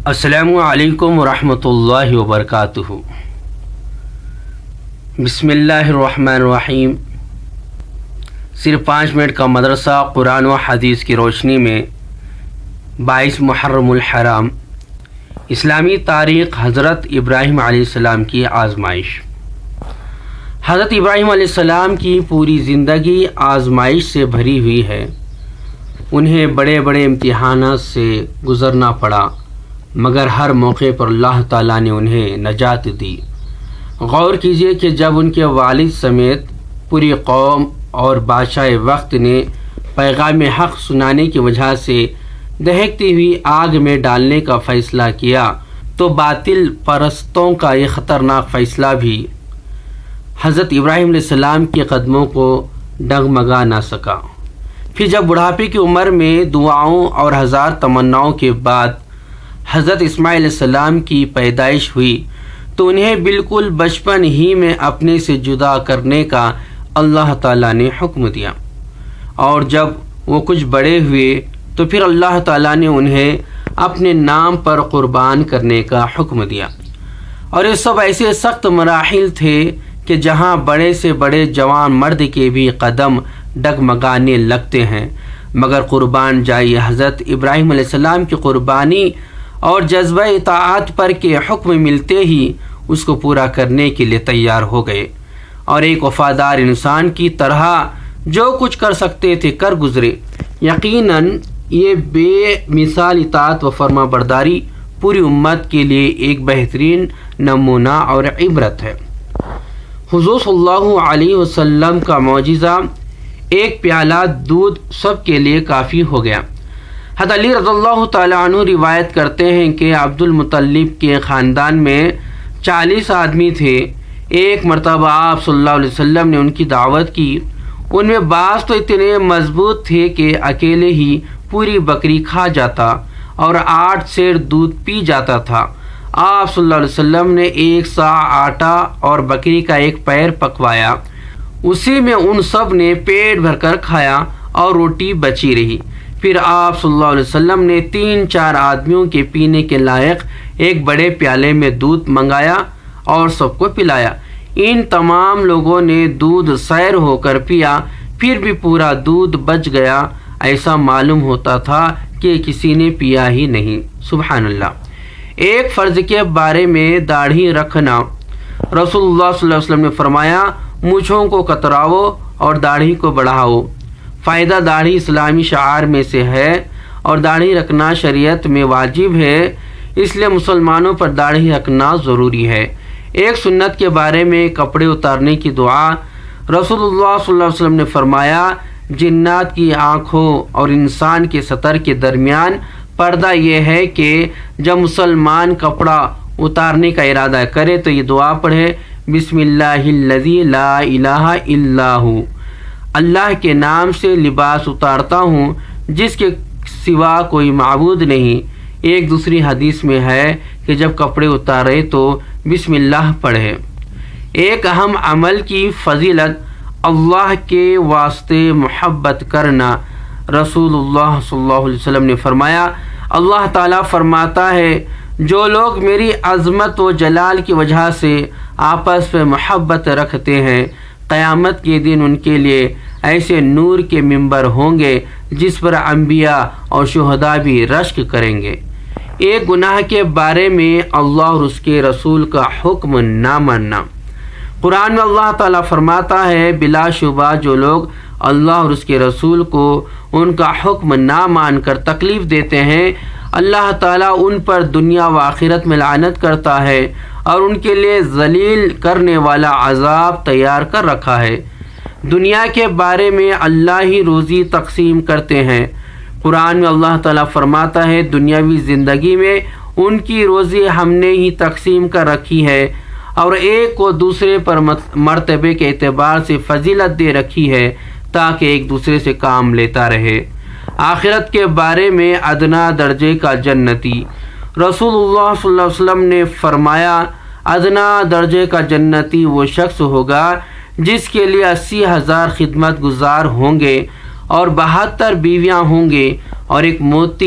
अस्सलामु अलैकुम वरहमतुल्लाहि वबरकातुहू। बिस्मिल्लाहिर्रहमानिर्रहीम। सिर्फ 5 मिनट का मदरसा कुरान व हदीस की रोशनी में 22 मुहर्रमुल हराम। इस्लामी तारीख़ हज़रत इब्राहीम अलैहिस्सलाम की आज़माइश। हज़रत इब्राहीम अलैहिस्सलाम की पूरी ज़िंदगी आज़माइश से भरी हुई है। उन्हें बड़े बड़े इम्तिहानात से गुज़रना पड़ा, मगर हर मौके पर अल्लाह ताला ने उन्हें नजात दी। गौर कीजिए कि जब उनके वालिद समेत पूरी कौम और बादशाह वक्त ने पैगाम हक़ सुनाने की वजह से दहकती हुई आग में डालने का फ़ैसला किया, तो बातिल परस्तों का ये ख़तरनाक फ़ैसला भी हज़रत इब्राहीम अलैहिस्सलाम के कदमों को डगमगा ना सका। फिर जब बुढ़ापे की उम्र में दुआओं और हज़ार तमन्नाओं के बाद हज़रत इस्माइल अलैहिस्सलाम की पैदाइश हुई, तो उन्हें बिल्कुल बचपन ही में अपने से जुदा करने का अल्लाह ताला ने हुक्म दिया। और जब वो कुछ बड़े हुए तो फिर अल्लाह ताला ने उन्हें अपने नाम पर क़ुरबान करने का हुक्म दिया। और ये सब ऐसे सख्त मराहिल थे कि जहाँ बड़े से बड़े जवान मर्द के भी कदम डगमगाने लगते हैं, मगर क़ुरबान जाइए हज़रत इब्राहीम अलैहिस्सलाम की क़ुरबानी और जज्बा इताअत पर के हुक्म मिलते ही उसको पूरा करने के लिए तैयार हो गए और एक वफ़ादार इंसान की तरह जो कुछ कर सकते थे कर गुज़रे। यकीनन ये बेमिसाल इताअत व फर्मा बरदारी पूरी उम्मत के लिए एक बेहतरीन नमूना और इबरत है। हुज़ूर सल्लल्लाहु अलैहि वसल्लम का मौजिज़ा एक प्याला दूध सब के लिए काफ़ी हो गया। हज़रत अली रज़ियल्लाहु ताला अन्हु रिवायत करते हैं कि अब्दुल मुत्तलिब के ख़ानदान में 40 आदमी थे। एक मरतबा आप सल्लल्लाहु अलैहि वसल्लम ने उनकी दावत की। उनमें बाज़ तो इतने मजबूत थे कि अकेले ही पूरी बकरी खा जाता और 8 सेर दूध पी जाता था। आप सल्लल्लाहु अलैहि वसल्लम ने 1 सा आटा और बकरी का एक पैर पकवाया। उसी में उन सब ने पेट भरकर खाया और रोटी बची रही। फिर आप सल्लल्लाहु अलैहि वसल्लम ने 3-4 आदमियों के पीने के लायक एक बड़े प्याले में दूध मंगाया और सबको पिलाया। इन तमाम लोगों ने दूध सैर होकर पिया, फिर भी पूरा दूध बच गया। ऐसा मालूम होता था कि किसी ने पिया ही नहीं। सुभान अल्लाह। एक फ़र्ज के बारे में दाढ़ी रखना। रसूलुल्लाह सल्लल्लाहु अलैहि वसल्लम ने फरमाया, मूँछों को कतराओ और दाढ़ी को बढ़ाओ। फ़ायदा दाढ़ी इस्लामी शाआर में से है और दाढ़ी रखना शरीयत में वाजिब है, इसलिए मुसलमानों पर दाढ़ी रखना ज़रूरी है। एक सुन्नत के बारे में कपड़े उतारने की दुआ। रसूलुल्लाह सल्लल्लाहु अलैहि वसल्लम ने फरमाया, जिन्नात की आँखों और इंसान के सतर के दरमियान पर्दा ये है कि जब मुसलमान कपड़ा उतारने का इरादा करे तो ये दुआ पढ़े, बिस्मिल्लाहिल्लज़ी ला इलाहा इल्ला हू। अल्लाह के नाम से लिबास उतारता हूँ जिसके सिवा कोई माबूद नहीं। एक दूसरी हदीस में है कि जब कपड़े उतारे तो बिस्मिल्लाह पढ़े। एक अहम अमल की फजीलत अल्लाह के वास्ते मोहब्बत करना। रसूलुल्लाह सल्लल्लाहु अलैहि वसल्लम ने फरमाया, अल्लाह ताला फरमाता है, जो लोग मेरी अज़मत व जलाल की वजह से आपस में मोहब्बत रखते हैं, क़यामत के दिन उनके लिए ऐसे नूर के मिंबर होंगे जिस पर अंबिया और शुहदा भी रश्क करेंगे। एक गुनाह के बारे में अल्लाह और उसके रसूल का हुक्म ना मानना। कुरान में अल्लाह ताला फरमाता है, बिलाशुबा जो लोग अल्लाह और उसके रसूल को उनका हुक्म ना मानकर तकलीफ़ देते हैं, अल्लाह ताला उन पर दुनिया व आखिरत में लानत करता है और उनके लिए जलील करने वाला अजाब तैयार कर रखा है। दुनिया के बारे में अल्लाह ही रोज़ी तकसीम करते हैं। कुरान में अल्लाह ताला फरमाता है, दुनियावी ज़िंदगी में उनकी रोज़ी हमने ही तकसीम कर रखी है और एक को दूसरे पर मर्तबे के एतबार से फजीलत दे रखी है ताकि एक दूसरे से काम लेता रहे। आखिरत के बारे में अदना दर्जे का जन्नती। रसूलुल्लाह सल्लल्लाहु अलैहि वसल्लम ने फरमाया, अदना दर्जे का जन्नती वो शख्स होगा जिसके लिए 80,000 खिदमत गुजार होंगे और 72 बीवियाँ होंगे और एक मोती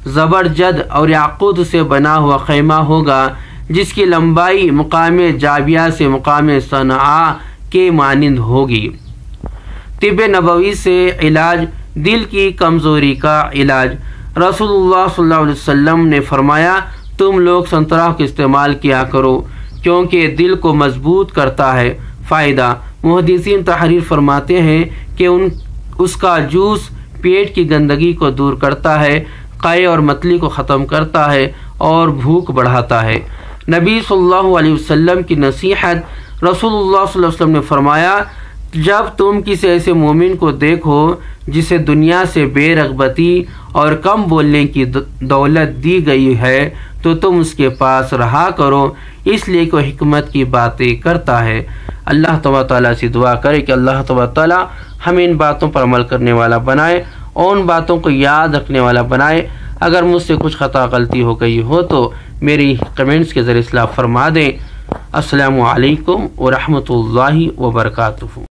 زبرجد اور یاقوت سے بنا ہوا خیمہ ہوگا جس کی لمبائی مقام جابیہ سے مقام صنعاء کے مانند ہوگی۔ طب نبوی سے علاج، دل کی کمزوری کا علاج۔ رسول اللہ صلی اللہ علیہ وسلم نے فرمایا تم لوگ سنترا کا استعمال کیا کرو کیونکہ دل کو مضبوط کرتا ہے۔ فائدہ، محدثین تحریر فرماتے ہیں کہ اس کا جوس پیٹ کی گندگی کو دور کرتا ہے، قے اور متلی کو ختم کرتا ہے اور بھوک بڑھاتا ہے۔ نبی صلی اللہ علیہ وسلم کی نصیحت، رسول اللہ صلی اللہ علیہ وسلم نے فرمایا جب تم کسی ایسے مومن کو دیکھو جسے دنیا سے بے رغبتی اور کم بولنے کی دولت دی گئی ہے تو تم اس کے پاس رہا کرو، اس لیے کہ حکمت کی باتیں کرتا ہے۔ اللہ تبارک تعالیٰ سے دعا کرے کہ اللہ تبارک تعالیٰ ہمیں ان باتوں پر عمل کرنے والا بنائے اور ان باتوں کو یاد رکھنے والا بنائے۔ اگر مجھ سے کچھ خطا غلطی ہو گئی ہو تو میری کمنٹس کے ذریعے اصلاح فرما دیں۔ السلام علیکم ورحمۃ اللہ وبرکاتہ۔